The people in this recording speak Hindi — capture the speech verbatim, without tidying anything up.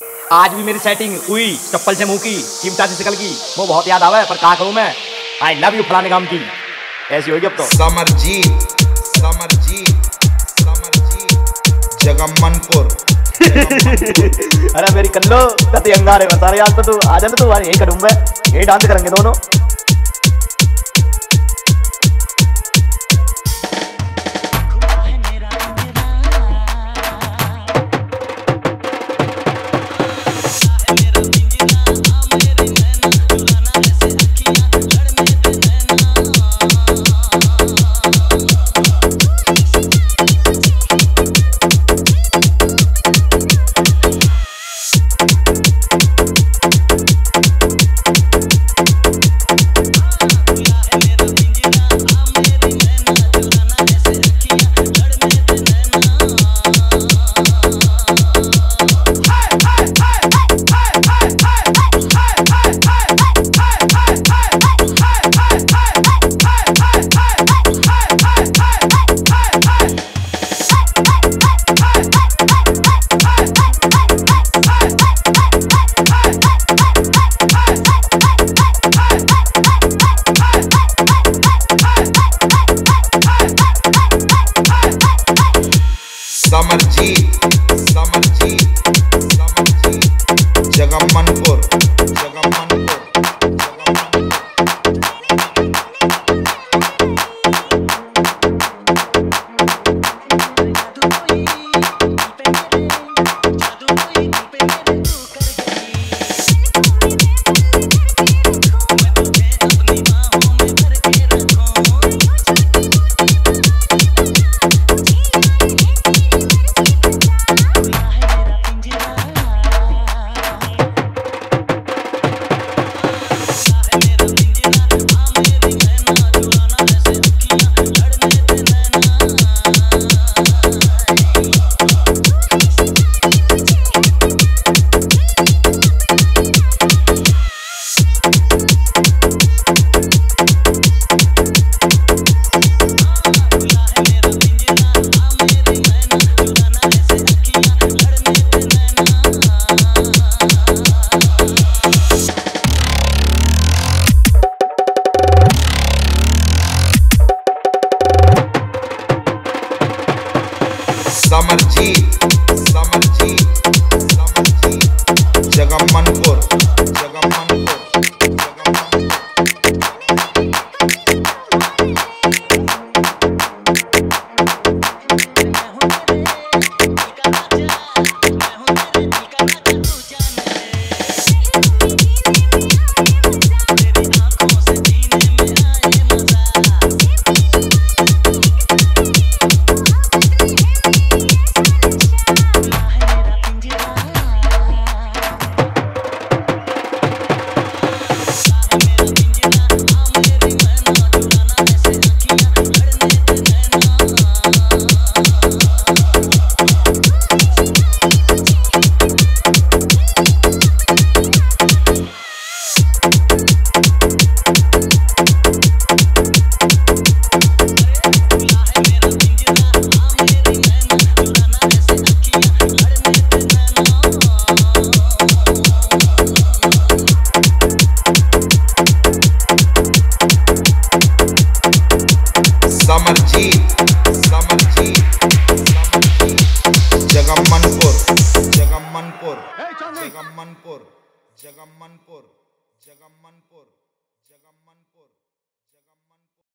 आज भी मेरी सेटिंग हुई चप्पल से मुंह की चिमटा से शकल की वो बहुत याद आवे पर कहा करूं मैं आई लव यू फलाने काम की ऐसी होगी अब तो। समरजीत समरजीत समरजीत जगमनपुर अरे मेरी कल्लो कति अंगारे बता रहे आज तो तू आ जाना तू यही करूं मैं यही डांस करेंगे दोनों। समरजीत समरजीत समरजीत जगमनपुर जगमनपुर समरजीत समरजीत समरजीत जगमनपुर जगमनपुर समरजीत समरजीत समरजीत जगमनपुर जगमनपुर जगमनपुर जगमनपुर जगमनपुर जगमनपुर।